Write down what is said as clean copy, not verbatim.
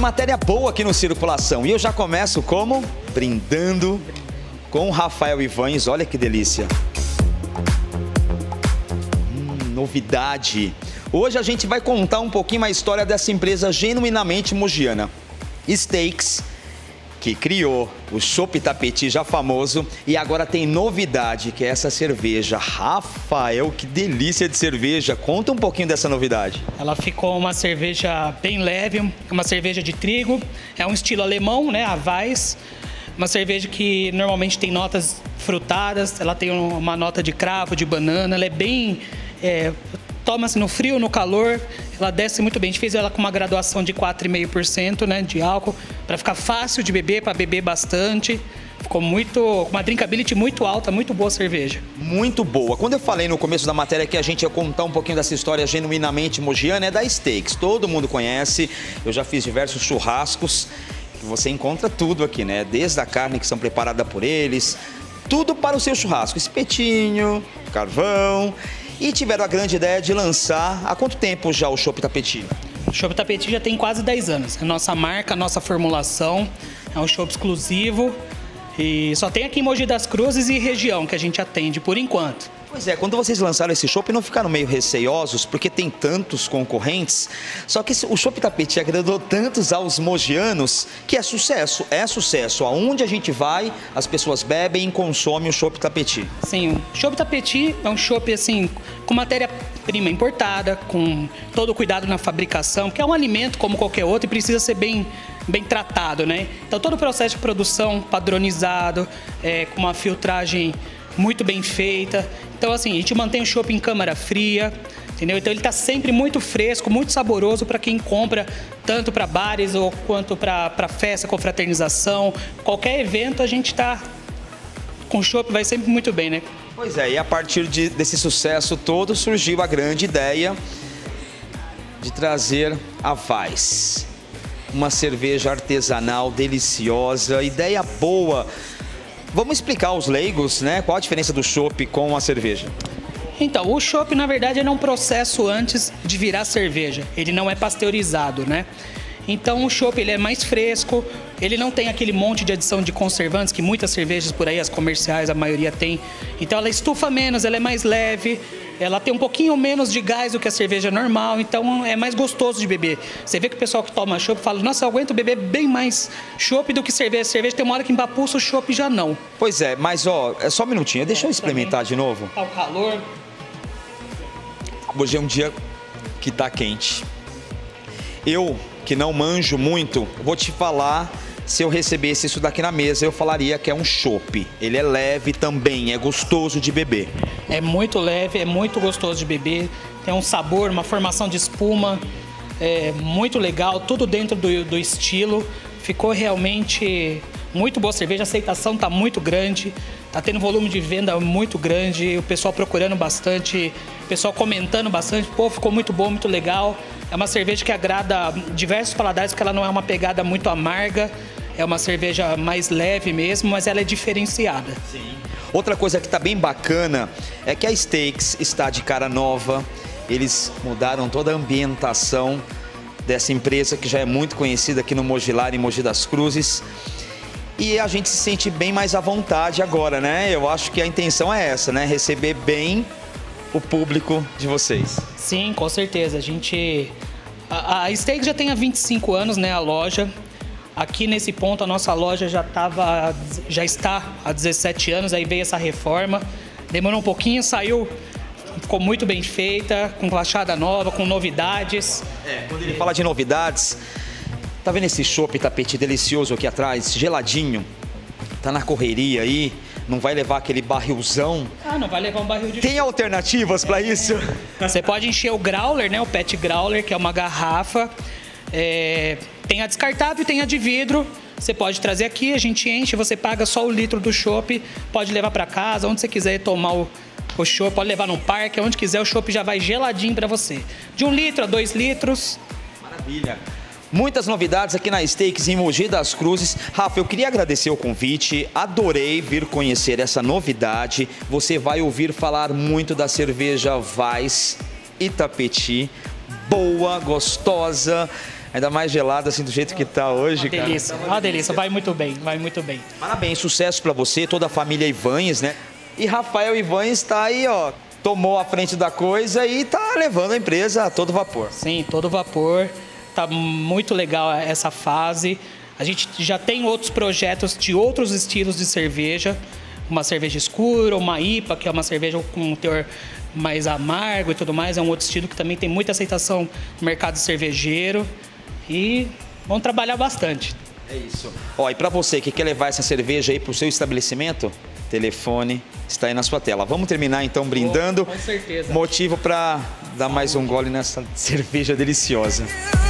matéria boa aqui no Circulação. E eu já começo como? Brindando com o Rafael Ivanes. Olha que delícia. Novidade. Hoje a gente vai contar um pouquinho a história dessa empresa genuinamente mogiana. Steaks, que criou o Chopp Itapetí, já famoso, e agora tem novidade, que é essa cerveja. Rafael, que delícia de cerveja. Conta um pouquinho dessa novidade. Ela ficou uma cerveja bem leve, uma cerveja de trigo, é um estilo alemão, né, a Weiss. Uma cerveja que normalmente tem notas frutadas, ela tem uma nota de cravo, de banana, ela é bem... toma-se no frio, no calor, ela desce muito bem. A gente fez ela com uma graduação de 4,5%, né, de álcool, para ficar fácil de beber, para beber bastante. Ficou uma drinkability muito alta, muito boa a cerveja. Muito boa. Quando eu falei no começo da matéria que a gente ia contar um pouquinho dessa história genuinamente mogiana, é da Steaks. Todo mundo conhece, eu já fiz diversos churrascos. Você encontra tudo aqui, né? Desde a carne que são preparada por eles, tudo para o seu churrasco. Espetinho, carvão. E tiveram a grande ideia de lançar, há quanto tempo já o Chopp Itapetí? O Chopp Itapetí já tem quase 10 anos. É nossa marca, nossa formulação, é um chopp exclusivo. E só tem aqui em Mogi das Cruzes e região que a gente atende por enquanto. Pois é, quando vocês lançaram esse chopp, não ficaram meio receosos, porque tem tantos concorrentes, só que o Chopp Itapetí agradou tantos aos mogianos que é sucesso. Aonde a gente vai, as pessoas bebem e consomem o Chopp Itapetí. Sim, o Chopp Itapetí é um chopp assim, com matéria-prima importada, com todo o cuidado na fabricação, que é um alimento como qualquer outro e precisa ser bem tratado, né? Então todo o processo de produção padronizado, com uma filtragem muito bem feita. Então assim, a gente mantém o chopp em câmara fria, entendeu? Então ele está sempre muito fresco, muito saboroso para quem compra, tanto para bares ou quanto para festa, confraternização. Qualquer evento a gente está com o chopp, vai sempre muito bem, né? Pois é, e a partir desse sucesso todo surgiu a grande ideia de trazer a Weiss. Uma cerveja artesanal, deliciosa, ideia boa. Vamos explicar aos leigos, né, qual a diferença do chopp com a cerveja? Então, o chopp, na verdade, ele é um processo antes de virar cerveja. Ele não é pasteurizado, né? Então, o chopp, ele é mais fresco, ele não tem aquele monte de adição de conservantes que muitas cervejas por aí, as comerciais, a maioria tem. Então, ela estufa menos, ela é mais leve, ela tem um pouquinho menos de gás do que a cerveja normal, então é mais gostoso de beber. Você vê que o pessoal que toma chopp fala, nossa, eu aguento beber bem mais chopp do que cerveja. Cerveja tem uma hora que empapuça, o chopp já não. Pois é, mas ó, é só um minutinho, deixa eu experimentar de novo. Tá o calor. Hoje é um dia que tá quente. Eu, que não manjo muito, vou te falar, se eu recebesse isso daqui na mesa, eu falaria que é um chopp. Ele é leve também, é gostoso de beber. É muito leve, é muito gostoso de beber, tem um sabor, uma formação de espuma, é muito legal, tudo dentro do estilo. Ficou realmente muito boa a cerveja, a aceitação está muito grande, está tendo volume de venda muito grande, o pessoal procurando bastante, o pessoal comentando bastante, pô, ficou muito bom, muito legal. É uma cerveja que agrada diversos paladares, porque ela não é uma pegada muito amarga, é uma cerveja mais leve mesmo, mas ela é diferenciada. Sim. Outra coisa que está bem bacana é que a Steaks está de cara nova, eles mudaram toda a ambientação dessa empresa que já é muito conhecida aqui no Mogilar, em Mogi das Cruzes. E a gente se sente bem mais à vontade agora, né? Eu acho que a intenção é essa, né? Receber bem o público de vocês. Sim, com certeza. A Steaks já tem há 25 anos, né, a loja. Aqui nesse ponto a nossa loja já está há 17 anos, aí veio essa reforma. Demorou um pouquinho, saiu, ficou muito bem feita, com fachada nova, com novidades. Quando ele fala de novidades, tá vendo esse Chopp Itapetí delicioso aqui atrás, geladinho? Tá na correria aí, não vai levar aquele barrilzão? Ah, não vai levar um barril de... Tem alternativas para isso? Você pode encher o growler, né, o pet growler, que é uma garrafa. Tem a descartável e tem a de vidro. Você pode trazer aqui, a gente enche, você paga só o litro do chopp, pode levar para casa, onde você quiser tomar o chopp, pode levar no parque, onde quiser, o chopp já vai geladinho para você. De 1 litro a 2 litros. Maravilha. Muitas novidades aqui na Steaks em Mogi das Cruzes. Rafa, eu queria agradecer o convite, adorei vir conhecer essa novidade. Você vai ouvir falar muito da cerveja Weiss Itapetí, boa, gostosa, Ainda mais gelada, assim, do jeito que tá hoje, cara. Delícia, uma delícia. Vai muito bem, vai muito bem. Parabéns, sucesso pra você, toda a família Ivanes, né? E Rafael Ivanes tá aí, ó, tomou a frente da coisa e tá levando a empresa a todo vapor. Sim, todo vapor. Tá muito legal essa fase. A gente já tem outros projetos de outros estilos de cerveja. Uma cerveja escura, uma IPA, que é uma cerveja com um teor mais amargo e tudo mais. É um outro estilo que também tem muita aceitação no mercado cervejeiro. E vamos trabalhar bastante. É isso. Ó, e para você que quer levar essa cerveja aí pro seu estabelecimento, telefone está aí na sua tela. Vamos terminar então brindando. Com certeza. Motivo para dar mais um gole nessa cerveja deliciosa.